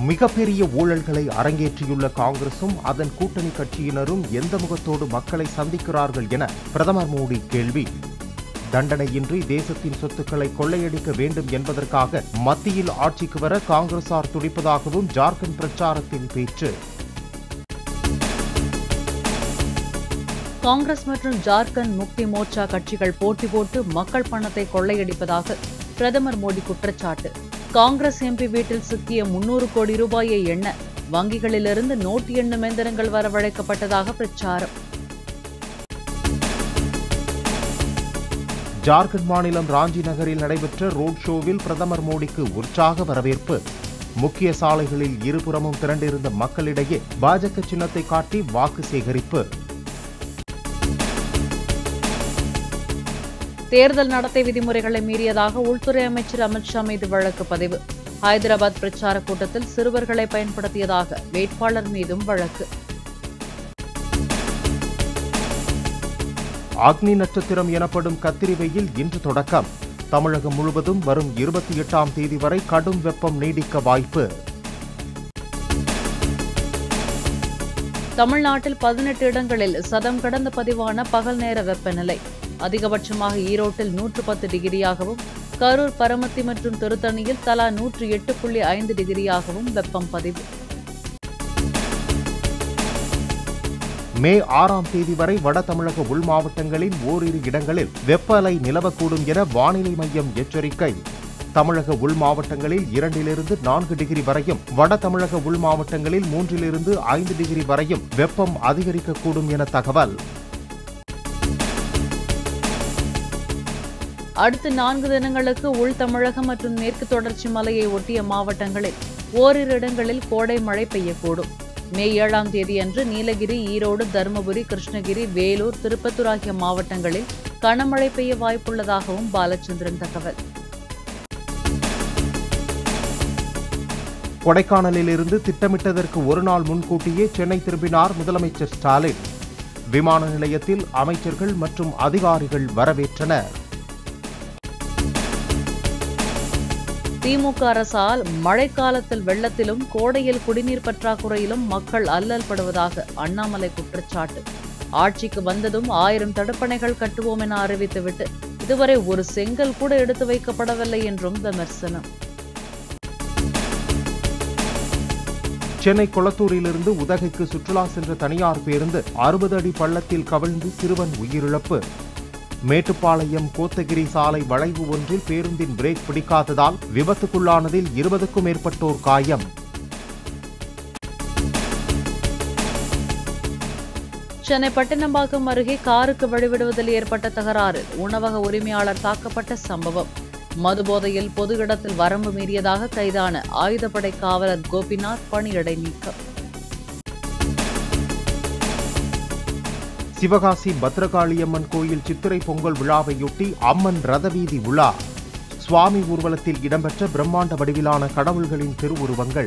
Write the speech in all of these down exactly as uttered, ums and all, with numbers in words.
மிகப்பெரிய ஊழல்களை அரங்கேற்றியுள்ள காங்கிரசும் அதன் கூட்டணி கட்சியினரும் எந்த முகத்தோடு மக்களை சந்திக்கிறார்கள் என பிரதமர் மோடி கேள்வி. தண்டனையின்றி தேசத்தின் சொத்துக்களை கொள்ளையடிக்க வேண்டும் என்பதற்காக மத்தியில் ஆட்சிக்கு வர காங்கிரசார் துடிப்பதாகவும் ஜார்க்கண்ட் பிரச்சாரத்தில் பேச்சு. காங்கிரஸ் மற்றும் ஜார்க்கண்ட் முக்தி மோர்ச்சா கட்சிகள் போட்டி போட்டு மக்கள் பணத்தை கொள்ளையடிப்பதாக பிரதமர் மோடி குற்றச்சாட்டு. காங்கிரஸ் எம்பி வீட்டில் சிக்கிய முன்னூறு கோடி ரூபாயை எண்ண வங்கிகளிலிருந்து நோட்டு எண்ணும் எந்திரங்கள் வரவழைக்கப்பட்டதாக பிரச்சாரம். ஜார்க்கண்ட் மாநிலம் ராஞ்சி நகரில் நடைபெற்ற ரோட் ஷோவில் பிரதமர் மோடிக்கு உற்சாக வரவேற்பு. முக்கிய சாலைகளில் இருபுறமும் திரண்டிருந்த மக்களிடையே பாஜக சின்னத்தை காட்டி வாக்கு சேகரிப்பு. தேர்தல் நடத்தை விதிமுறைகளை மீறியதாக உள்துறை அமைச்சர் அமித்ஷா மீது வழக்கு பதிவு. ஹைதராபாத் பிரச்சார கூட்டத்தில் சிறுவர்களை பயன்படுத்தியதாக வேட்பாளர் மீதும் வழக்கு. அக்னி நட்சத்திரம் எனப்படும் கத்திரி வெயில் இன்று தொடக்கம். தமிழகம் முழுவதும் வரும் இருபத்தி எட்டாம் தேதி வரை கடும் வெப்பம் நீடிக்க வாய்ப்பு. தமிழ்நாட்டில் பதினெட்டு இடங்களில் சதம் கடந்த பதிவான பகல் நேர வெப்பநிலை. அதிகபட்சமாக ஈரோட்டில் நூற்று பத்து டிகிரியாகவும், கரூர், பரமத்தி மற்றும் திருத்தணியில் தலா நூற்று எட்டு புள்ளி ஐந்து டிகிரியாகவும் வெப்பம் பதிவு. மே ஆறாம் தேதி வரை வட தமிழக உள் மாவட்டங்களின் ஓரிரு இடங்களில் வெப்ப அலை நிலவக்கூடும் என வானிலை மையம் எச்சரிக்கை. தமிழக உள் மாவட்டங்களில் இரண்டிலிருந்து நான்கு டிகிரி வரையும், வட தமிழக உள் மாவட்டங்களில் மூன்றிலிருந்து ஐந்து டிகிரி வரையும் வெப்பம் அதிகரிக்கக்கூடும் என தகவல். அடுத்த நான்கு தினங்களுக்கு உள் தமிழகம் மற்றும் மேற்கு தொடர்ச்சி மலையை ஒட்டிய மாவட்டங்களில் ஓரிரு இடங்களில் கோடை மழை பெய்யக்கூடும். மே ஏழாம் தேதியன்று நீலகிரி, ஈரோடு, தருமபுரி, கிருஷ்ணகிரி, வேலூர், திருப்பத்தூர் ஆகிய மாவட்டங்களில் கனமழை பெய்ய வாய்ப்புள்ளதாகவும் பாலச்சந்திரன் தகவல். கொடைக்கானலில் இருந்து திட்டமிட்டதற்கு ஒரு நாள் முன்கூட்டியே சென்னை திரும்பினார் முதலமைச்சர் ஸ்டாலின். விமான நிலையத்தில் அமைச்சர்கள் மற்றும் அதிகாரிகள் வரவேற்றனர். திமுக அரசால் மழைக்காலத்தில் வெள்ளத்திலும் கோடையில் குடிநீர் பற்றாக்குறையிலும் மக்கள் அல்லல் படுவதாக அண்ணாமலை குற்றச்சாட்டு. ஆட்சிக்கு வந்ததும் ஆயிரம் தடுப்பணைகள் கட்டுவோம் என அறிவித்துவிட்டு இதுவரை ஒரு செங்கல் கூட எடுத்து வைக்கப்படவில்லை என்றும் விமர்சனம். சென்னை கொளத்தூரிலிருந்து உதகைக்கு சுற்றுலா சென்ற தனியார் பேருந்து அறுபது அடி பள்ளத்தில் கவிழ்ந்து சிறுவன் உயிரிழப்பு. மேட்டுப்பாளையம் கோத்தகிரி சாலை வளைவு ஒன்றில் பேருந்தின் பிரேக் பிடிக்காததால் விபத்துக்குள்ளானதில் இருபதுக்கும் மேற்பட்டோர் காயம். சென்னை பட்டினம்பாக்கம் அருகே காருக்கு வழிவிடுவதில் ஏற்பட்ட தகராறில் உணவக உரிமையாளர் தாக்கப்பட்ட சம்பவம். மதுபோதையில் பொது இடத்தில் வரம்பு மீறியதாக கைதான ஆயுதப்படை காவலர் கோபிநாத் பணியிடை நீக்கம். சிவகாசி பத்ரகாளியம்மன் கோயில் சித்திரை பொங்கல் விழாவையொட்டி அம்மன் ரதவீதி உலா. சுவாமி ஊர்வலத்தில் இடம்பெற்ற பிரம்மாண்ட வடிவிலான கடவுள்களின் திருவுருவங்கள்.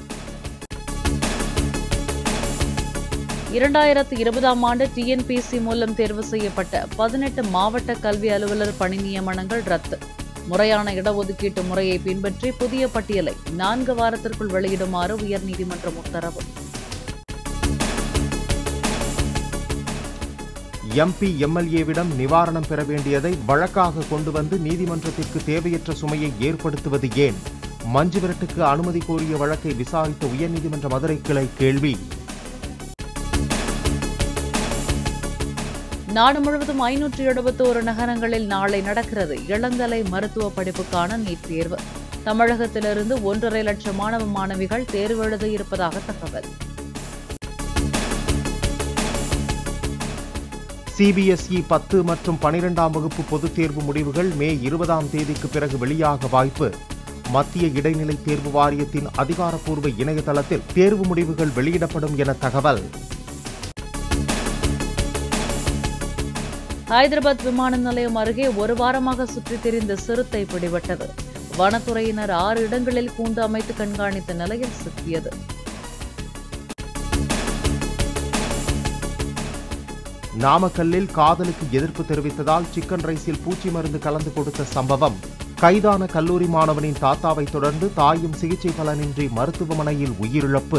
இரண்டாயிரத்து இருபதாம் ஆண்டு டிஎன்பிஎஸ்சி மூலம் தேர்வு செய்யப்பட்ட பதினெட்டு மாவட்ட கல்வி அலுவலர் பணி நியமனங்கள் ரத்து. முறையான இடஒதுக்கீட்டு முறையை பின்பற்றி புதிய பட்டியலை நான்கு வாரத்திற்குள் வெளியிடுமாறு உயர்நீதிமன்றம் உத்தரவு. எம்பி எம்எல்ஏவிடம் நிவாரணம் பெற வேண்டியதை வழக்காக கொண்டு வந்து நீதிமன்றத்திற்கு தேவையற்ற சுமையை ஏற்படுத்துவது ஏன்? மஞ்சு விரட்டுக்கு அனுமதி கோரிய வழக்கை விசாரித்த உயர்நீதிமன்ற மதுரை கிளை கேள்வி. நாடு முழுவதும் ஐநூற்று எழுபத்தி ஒரு நகரங்களில் நாளை நடக்கிறது இளங்கலை மருத்துவ படிப்புக்கான நீட் தேர்வு. தமிழகத்திலிருந்து ஒன்றரை லட்சம் மாணவ மாணவிகள் தேர்வு எழுத இருப்பதாக தகவல். சிபிஎஸ்இ பத்து மற்றும் பனிரெண்டாம் வகுப்பு பொதுத் தேர்வு முடிவுகள் மே இருபதாம் தேதிக்கு பிறகு வெளியாக வாய்ப்பு. மத்திய இடைநிலை தேர்வு வாரியத்தின் அதிகாரப்பூர்வ இணையதளத்தில் தேர்வு முடிவுகள் வெளியிடப்படும் என தகவல். ஹைதராபாத் விமான நிலையம் அருகே ஒரு வாரமாக சுற்றித் திரிந்த சிறுத்தை பிடிபட்டது. வனத்துறையினர் ஆறு இடங்களில் கூண்டு அமைத்து கண்காணித்த நிலையில் சிக்கியது. நாமக்கல்லில் காதலுக்கு எதிர்ப்பு தெரிவித்ததால் சிக்கன் ரைஸில் பூச்சி மருந்து கலந்து கொடுத்த சம்பவம். கைதான கல்லூரி மாணவனின் தாத்தாவை தொடர்ந்து தாயும் சிகிச்சை பலனின்றி மருத்துவமனையில் உயிரிழப்பு.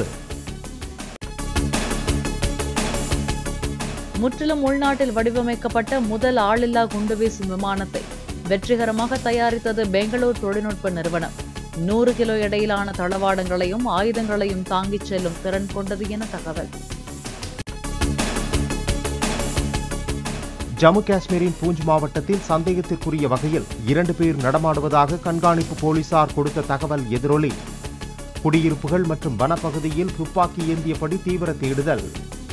முற்றிலும் உள்நாட்டில் வடிவமைக்கப்பட்ட முதல் ஆளில்லா குண்டுவீசும் விமானத்தை வெற்றிகரமாக தயாரித்தது பெங்களூர் தொழில்நுட்ப நிறுவனம். நூறு கிலோ எடையிலான தளவாடங்களையும் ஆயுதங்களையும் தாங்கிச் செல்லும் திறன் கொண்டது என தகவல். ஜம்மு காஷ்மீரின் பூஞ்ச் மாவட்டத்தில் சந்தேகத்திற்குரிய வகையில் இரண்டு பேர் நடமாடுவதாக கண்காணிப்பு போலீசார் கொடுத்த தகவல் எதிரொலி. குடியிருப்புகள் மற்றும் வனப்பகுதியில் துப்பாக்கி ஏந்தியபடி தீவிர தேடுதல்.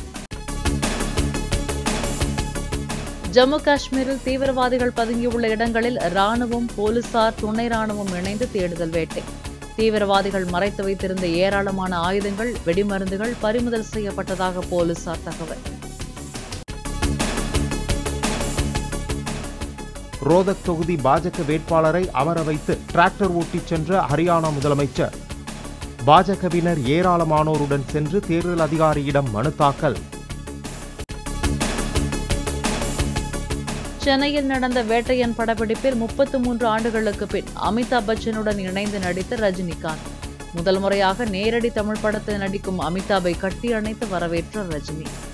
ஜம்மு காஷ்மீரில் தீவிரவாதிகள் பதுங்கியுள்ள இடங்களில் ராணுவம், போலீசார், துணை ராணுவம் இணைந்து தேடுதல் வேட்டை. தீவிரவாதிகள் மறைத்து வைத்திருந்த ஏராளமான ஆயுதங்கள், வெடிமருந்துகள் பறிமுதல் செய்யப்பட்டதாக போலீசார் தகவல். ரோதக் தொகுதி பாஜக வேட்பாளரை அமர வைத்து டிராக்டர் ஓட்டிச் சென்ற ஹரியானா முதலமைச்சர். பாஜகவினர் ஏராளமானோருடன் சென்று தேர்தல் அதிகாரியிடம் மனு தாக்கல். சென்னையில் நடந்த வேட்டையன் படப்பிடிப்பில் முப்பத்து மூன்று ஆண்டுகளுக்கு பின் அமிதாப் பச்சனுடன் இணைந்து நடித்த ரஜினிகாந்த். முதல் முறையாக நேரடி தமிழ் படத்தில் நடிக்கும் அமிதாபை கட்டி அணைத்து வரவேற்ற ரஜினி.